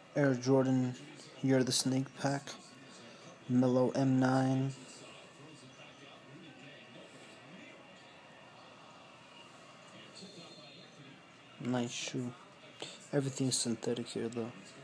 Air Jordan, You're the Snake Pack, Melo M9. Nice shoe. Everything's synthetic here though.